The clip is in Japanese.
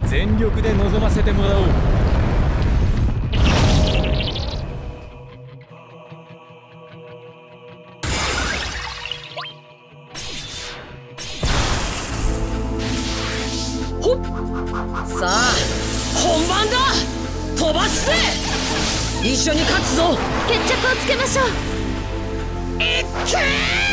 全力で臨ませてもらおう。 ほっ、さあ本番だ。飛ばすぜ。一緒に勝つぞ。 決着をつけましょう。 いっけー。